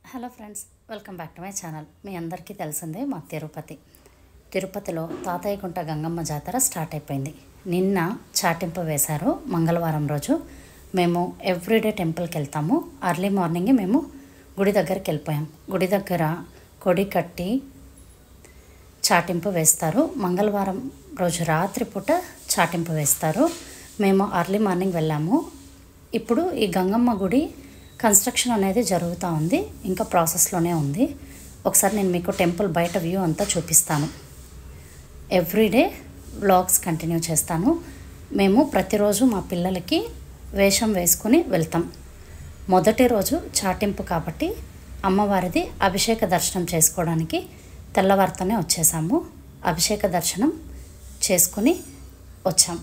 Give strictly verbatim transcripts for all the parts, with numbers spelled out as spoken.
Hello friends, welcome back to my channel. మీ అందరికీ తెలిసిందే మా తిరుపతి. తిరుపతిలో తాతయ్యగుంట గంగమ్మ జాతర స్టార్ట్ అయిపోయింది. నిన్న చాటింపు వేశారు. మంగళవారం రోజు మేము ఎవ్రీడే టెంపుల్కి వెళ్తాము. అర్లీ మార్నింగే మేము గుడి దగ్గరికి వెళ్ళిపోయాం. గుడి దగ్గర కొడి కట్టి చాటింపు వేస్తారు. మంగళవారం రోజు రాత్రి పూట చాటింపు వేస్తారు. మేము అర్లీ మార్నింగ్ వెళ్ళాము. ఇప్పుడు ఈ గంగమ్మ గుడి కన్స్ట్రక్షన్ అనేది జరుగుతూ ఉంది, ఇంకా ప్రాసెస్లోనే ఉంది. ఒకసారి నేను మీకు టెంపుల్ బయట వ్యూ అంతా చూపిస్తాను. ఎవ్రీడే వ్లాగ్స్ కంటిన్యూ చేస్తాను. మేము ప్రతిరోజు మా పిల్లలకి వేషం వేసుకుని వెళ్తాం. మొదటి రోజు చాటింపు కాబట్టి అమ్మవారిది అభిషేక దర్శనం చేసుకోవడానికి తెల్లవారితోనే వచ్చేసాము. అభిషేక దర్శనం చేసుకుని వచ్చాం.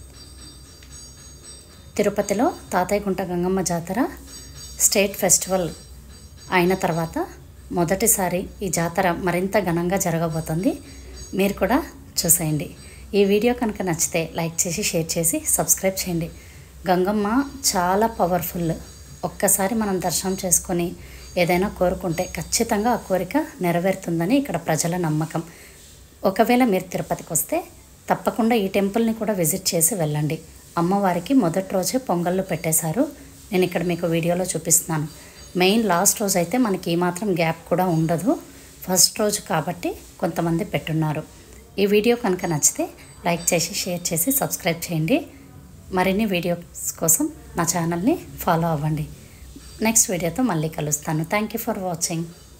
తిరుపతిలో తాతయ్యగుంట గంగమ్మ జాతర స్టేట్ ఫెస్టివల్ అయిన తర్వాత మొదటిసారి ఈ జాతర మరింత ఘనంగా జరగబోతుంది. మీరు కూడా చూసేయండి. ఈ వీడియో కనుక నచ్చితే లైక్ చేసి షేర్ చేసి సబ్స్క్రైబ్ చేయండి. గంగమ్మ చాలా పవర్ఫుల్. ఒక్కసారి మనం దర్శనం చేసుకొని ఏదైనా కోరుకుంటే ఖచ్చితంగా ఆ కోరిక నెరవేరుతుందని ఇక్కడ ప్రజల నమ్మకం. ఒకవేళ మీరు తిరుపతికి వస్తే తప్పకుండా ఈ టెంపుల్ని కూడా విజిట్ చేసి వెళ్ళండి. అమ్మవారికి మొదటి రోజే పొంగళ్ళు పెట్టేశారు. నేను ఇక్కడ మీకు వీడియోలో చూపిస్తున్నాను. మెయిన్ లాస్ట్ రోజు అయితే మనకి ఈ మాత్రం గ్యాప్ కూడా ఉండదు. ఫస్ట్ రోజు కాబట్టి కొంతమంది పెట్టున్నారు. ఈ వీడియో కనుక నచ్చితే లైక్ చేసి షేర్ చేసి సబ్స్క్రైబ్ చేయండి. మరిన్ని వీడియోస్ కోసం నా ఛానల్ని ఫాలో అవ్వండి. నెక్స్ట్ వీడియోతో మళ్ళీ కలుస్తాను. Thank you for watching.